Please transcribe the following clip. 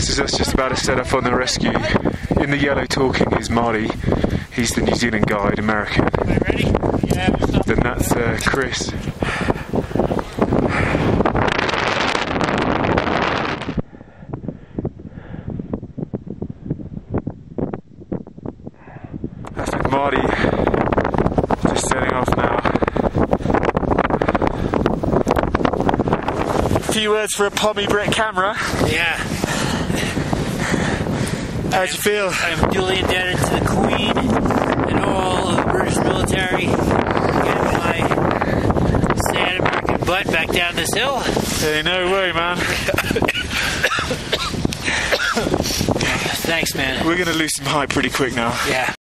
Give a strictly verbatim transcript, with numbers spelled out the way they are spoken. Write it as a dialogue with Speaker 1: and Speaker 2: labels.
Speaker 1: This is us just about to set up on the rescue. In the yellow talking is Marty. He's the New Zealand guide, American.
Speaker 2: Are you ready? Yeah.
Speaker 1: Then that's uh, Chris. That's with Marty. Just setting off now. A few words for a Pommy Brett camera.
Speaker 2: Yeah.
Speaker 1: How'd you feel?
Speaker 2: I'm duly indebted to the Queen and all of the British military for getting my sad American butt back down this hill.
Speaker 1: Hey, no way, man.
Speaker 2: Thanks, man.
Speaker 1: We're gonna lose some height pretty quick now.
Speaker 2: Yeah.